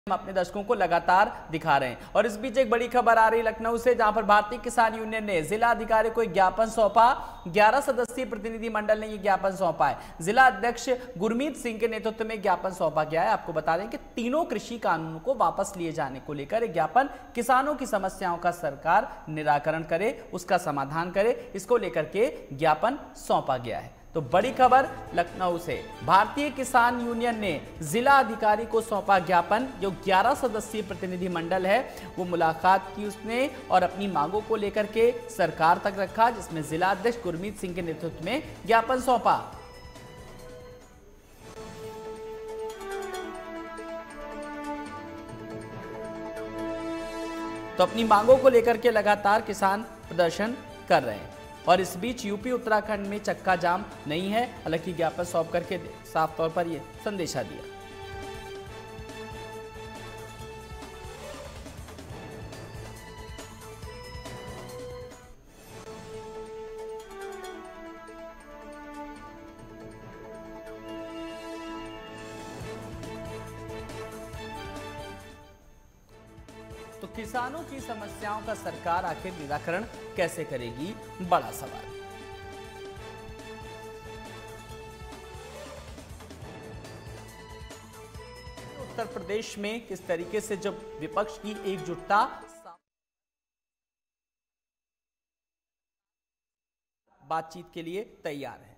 हम अपने दर्शकों को लगातार दिखा रहे हैं। और इस बीच एक बड़ी खबर आ रही लखनऊ से, जहां पर भारतीय किसान यूनियन ने जिला अधिकारी को एक ज्ञापन सौंपा। 11 सदस्यीय प्रतिनिधि मंडल ने यह ज्ञापन सौंपा है। जिला अध्यक्ष गुरमीत सिंह के नेतृत्व में ज्ञापन सौंपा गया है। आपको बता दें कि तीनों कृषि कानूनों को वापस लिए जाने को लेकर एक ज्ञापन, किसानों की समस्याओं का सरकार निराकरण करे, उसका समाधान करे, इसको लेकर के ज्ञापन सौंपा गया है। तो बड़ी खबर लखनऊ से, भारतीय किसान यूनियन ने जिला अधिकारी को सौंपा ज्ञापन। जो 11 सदस्यीय प्रतिनिधि मंडल है वो मुलाकात की उसने और अपनी मांगों को लेकर के सरकार तक रखा, जिसमें जिला अध्यक्ष गुरमीत सिंह के नेतृत्व में ज्ञापन सौंपा। तो अपनी मांगों को लेकर के लगातार किसान प्रदर्शन कर रहे हैं। और इस बीच यूपी उत्तराखंड में चक्का जाम नहीं है, हालांकि ज्ञापन सौंप करके साफ तौर पर यह संदेशा दिया। तो किसानों की समस्याओं का सरकार आखिर निराकरण कैसे करेगी, बड़ा सवाल। उत्तर प्रदेश में किस तरीके से जब विपक्ष की एकजुटता बातचीत के लिए तैयार है।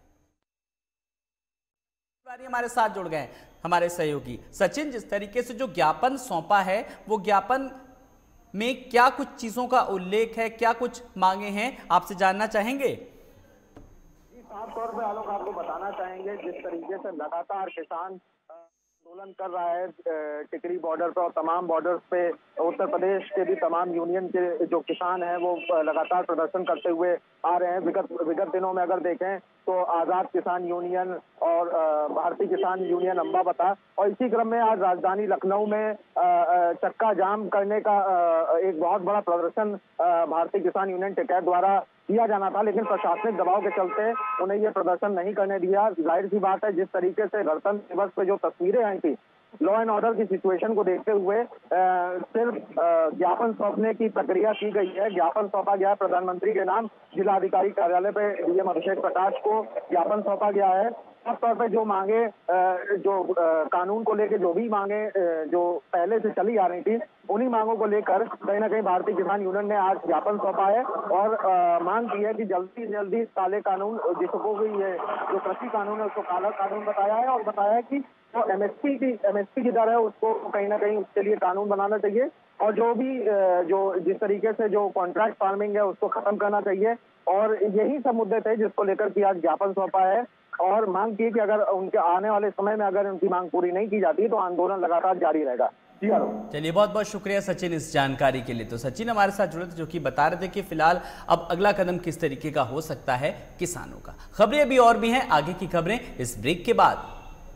हमारे साथ जुड़ गए हमारे सहयोगी सचिन। जिस तरीके से जो ज्ञापन सौंपा है, वो ज्ञापन में क्या कुछ चीजों का उल्लेख है, क्या कुछ मांगे हैं, आपसे जानना चाहेंगे। साफ तौर पे आलोक आपको बताना चाहेंगे, जिस तरीके से लगातार किसान आंदोलन कर रहा है टिकरी बॉर्डर पे और तमाम बॉर्डर्स पे, उत्तर प्रदेश के भी तमाम यूनियन के जो किसान हैं वो लगातार प्रदर्शन करते हुए आ रहे हैं। विगत दिनों में अगर देखें तो आजाद किसान यूनियन और भारतीय किसान यूनियन अम्बावता, और इसी क्रम में आज राजधानी लखनऊ में चक्का जाम करने का एक बहुत बड़ा प्रदर्शन भारतीय किसान यूनियन टिकैत द्वारा किया जाना था, लेकिन प्रशासनिक दबाव के चलते उन्हें ये प्रदर्शन नहीं करने दिया। जाहिर सी बात है, जिस तरीके से गणतंत्र दिवस पे जो तस्वीरें आई थी, लॉ एंड ऑर्डर की सिचुएशन को देखते हुए सिर्फ ज्ञापन सौंपने की प्रक्रिया की गई है। ज्ञापन सौंपा गया है प्रधानमंत्री के नाम, जिलाधिकारी कार्यालय पे डीएम अभिषेक प्रकाश को ज्ञापन सौंपा गया है। खास तौर पे जो मांगे, जो कानून को लेकर जो भी मांगे जो पहले से चली आ रही थी, उन्हीं मांगों को लेकर कहीं ना कहीं भारतीय किसान यूनियन ने आज ज्ञापन सौंपा है और मांग की है कि जल्दी से जल्दी काले कानून, जिसको भी ये जो कृषि कानून है उसको काला कानून बताया है, और बताया है कि जो एमएसपी की दर है उसको कहीं ना कहीं उसके लिए कानून बनाना चाहिए, और जो भी जो जिस तरीके से जो कॉन्ट्रैक्ट फार्मिंग है उसको खत्म करना चाहिए। और यही सब मुद्दे थे जिसको लेकर कि आज ज्ञापन सौंपा है, और मांग की कि अगर उनके आने वाले समय में अगर उनकी मांग पूरी नहीं की जाती तो आंदोलन लगातार जारी रहेगा। चलिए, बहुत बहुत शुक्रिया सचिन इस जानकारी के लिए। तो सचिन हमारे साथ जुड़े थे, जो कि बता रहे थे कि फिलहाल अब अगला कदम किस तरीके का हो सकता है किसानों का। खबरें अभी और भी हैं, आगे की खबरें इस ब्रेक के बाद।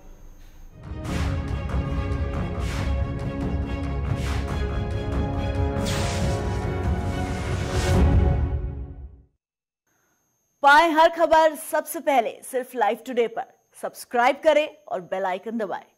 पाएं हर खबर सबसे पहले सिर्फ लाइव टुडे पर। सब्सक्राइब करें और बेल आइकन दबाएं।